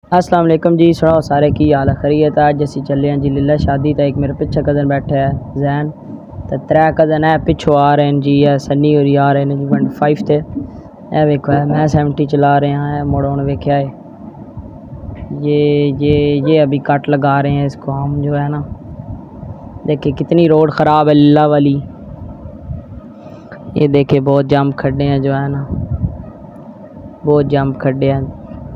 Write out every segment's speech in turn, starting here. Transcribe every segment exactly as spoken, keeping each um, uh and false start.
अस्सलाम वालेकुम जी। सुनाओ सारे की हाल खैरियत। अज असी चले हैं जी लीला शादी। तो एक मेरे पिछे कज़न बैठे है जैन, तो त्रै कज़न है पिछों आ रहे हैं जी। है सन्नी होरी आ रहे हैं जी वन फाइव ते। ए वेखो है मैं सेवेंटी चला रहे हैं मुड़ हुण वेख्या है ये ये ये अभी कट लगा रहे हैं इसको हम जो है ना। देखिए कितनी रोड ख़राब है लीला वाली। ये देखिए बहुत जंप खड्डे हैं जो है ना, बहुत जंप खड्डे हैं।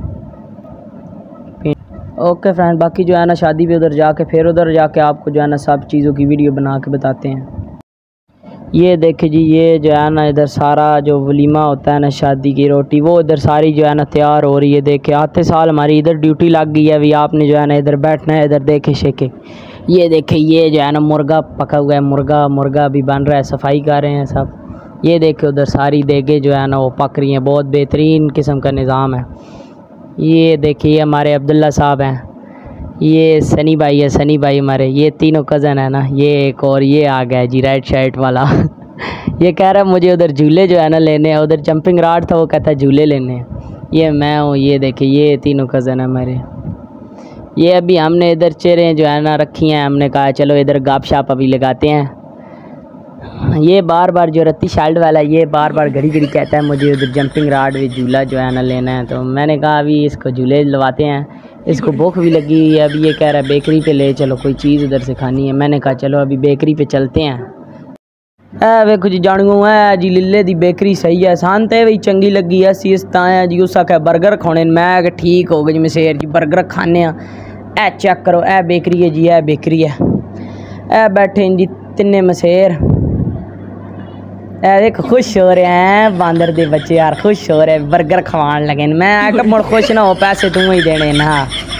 ओके फ्रेंड, बाकी जो है ना शादी पे उधर जाके फिर उधर जाके आपको जो है ना सब चीज़ों की वीडियो बना के बताते हैं। ये देखिए जी, ये जो है ना इधर सारा जो वलीमा होता है ना शादी की रोटी, वो इधर सारी जो है ना तैयार हो रही है। देखिए आते साल हमारी इधर ड्यूटी लग गई है। अभी आपने जो है ना इधर बैठना है, इधर देखे शेखे। ये देखिए ये जो है ना मुर्गा पका हुआ है, मुर्गा मुर्गा अभी बन रहा है, सफाई कर रहे हैं सब। ये देखिए उधर सारी देगे जो है ना वो पक रही हैं। बहुत बेहतरीन किस्म का निज़ाम है। ये देखिए हमारे अब्दुल्ला साहब हैं, ये सनी भाई है, सनी भाई हमारे। ये तीनों कज़न है ना, ये एक और ये आ गया जी रेड शर्ट वाला। ये कह रहा है मुझे उधर झूले जो है ना लेने हैं, उधर जंपिंग राड था वो कहता है झूले लेने हैं। ये मैं हूँ। ये देखिए ये तीनों कज़न है हमारे। ये अभी हमने इधर चेहरे जो है ना रखी हैं, हमने कहा चलो इधर गप शप अभी लगाते हैं। ये बार बार जो रत्ती शाल्ड वाला ये बार बार घड़ी घड़ी कहता है मुझे उधर जंपिंग राड भी झूला जो है ना लेना है। तो मैंने कहा अभी इसको झूले लवाते हैं, इसको भूख भी लगी हुई है। अभी ये कह रहा है बेकरी पे ले चलो, कोई चीज़ उधर से खानी है। मैंने कहा चलो अभी बेकरी पे चलते हैं। ए वेखो जी जानू है जी लिले दी बेकरी सही है, सान ते भी चंगी लगी है। सी इस ताया जी उस आख्या बर्गर खाने, मैं ठीक हो गई मसेर जी बर्गर खाने। ए चेक करो ए बेकरी है जी, ए बेकरी है। ए बैठे जी तिन्ने मसेर, एक खुश हो रहे हैं बांदर दे बच्चे यार, खुश हो रहे बर्गर खवान लगे। मैं मुड़ खुश ना हो, पैसे तू ही देने ना।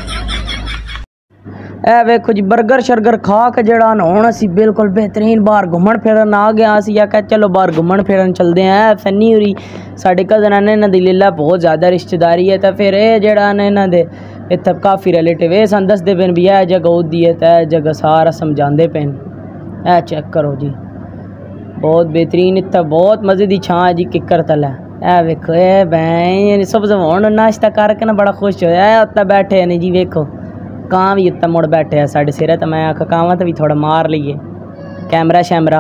ए वेखो जी बर्गर शर्गर खा के जड़ा ना हुण असी बिल्कुल बेहतरीन बाहर घूमन फिरन आ गया। असी आख्या चलो बाहर घूमन फिरन चलते हैं। फन्नी होरी साढ़े कज़न ने इन्हां दी लीला बहुत ज़्यादा रिश्तेदारी है। तो फिर ये जड़ा ने इन्हां दे इत्थे काफ़ी रिलेटिव ये सन दसदे पे भी यह जगह उदी है, तो यह जगह सारा समझाते पे। ए चेक करो जी बहुत बेहतरीन, इतना बहुत मज़े की छां है जी किकर तल है। ए वेखो ए भैन सब हुण नाश्ता करके ना बड़ा खुश होया है। उत्ते बैठे ने जी वेखो कां भी उत्ते मुड़ बैठे है साढ़े सिर। तो मैं आखा कांवा तो भी थोड़ा मार लीए कैमरा शैमरा।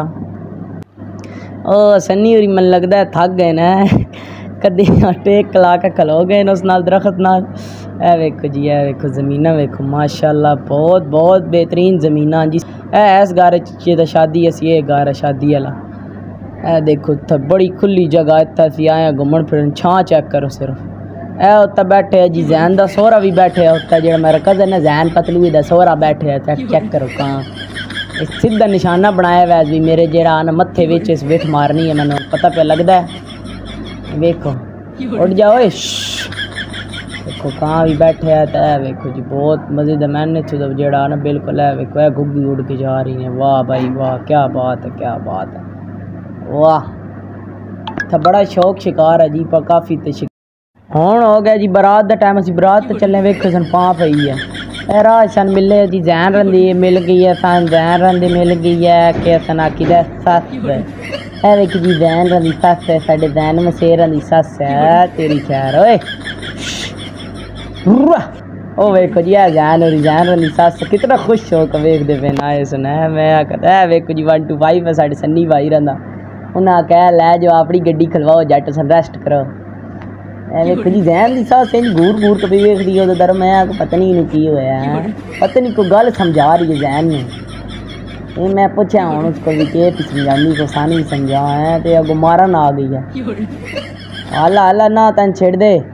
ओ सन्नी होरी मन लगता है थक गए ना, कदी टेक ला के खलो गए न उस नाल दरख्त नाल। ए वेखो जी ए वेखो ज़मीना वेखो माशाल्लाह बहुत बहुत बेहतरीन ज़मीना जी। ए इस गारे च शादी असी ये गार है शादी वाला। ए देखो इतना बड़ी खुली जगह, इतना असी आए घूमन फिरन। छां चेक करो सिर्फ। ए उत्ते बैठे है जी जैन दा सोहरा भी बैठे है उत्ते, जो मेरा कज़न है जैन पतलू दा सोहरा बैठे है। चेक करो कहाँ सीधा निशाना बनाया वैस भी मेरे जरा ना मत्थे विच इस विठ मारनी है, मैंने पता पे लगता है। वेखो उठ जाओ देखो कहाँ भी बैठे है। तो वेखो जी बहुत मज़े का मैंने जड़ा ना बिल्कुल है। वेखो है घुग्गी उड़ के जा रही है। वाह भाई वाह क्या बात है क्या बात है वाह। तो बड़ा शौक शिकार है जी पर काफ़ी तो हुण हो गया जी बारात का टाइम। असी बारात तो चले वेखो सन पां पई है। राह सन मिले जी जैन रंदी मिल गई है, सन जैन रंदी मिल गई है कि सन आखी दा सस है। वेख जी जैन रंदी सस है, साढ़े जैन मसेर रंदी सस है। तेरी खैर ओए ओ वेखो जी है जैन और जैन रंदी सस कितना खुश हो के वेखते पे ना। ये सुना है मैं आखता है वेखो जी वन टू फाइव है साढ़े सन्नी भाई रंदा। उन्हें आख्या लै जो अपनी गड्डी खलवाओ जट सन रेस्ट करो। वेखो जी जैन दी सास घूर घूर के वेख दी उधर दर। मैं पता नहीं इन्हू की होया है, पता नहीं कोई गल समझा रही है जैन ने। ये मैं पूछा हूँ उसको भी के समझानी को सानी समझा है, तो अगो मारन आ गई है। आला आला ना तन छेड़ दे।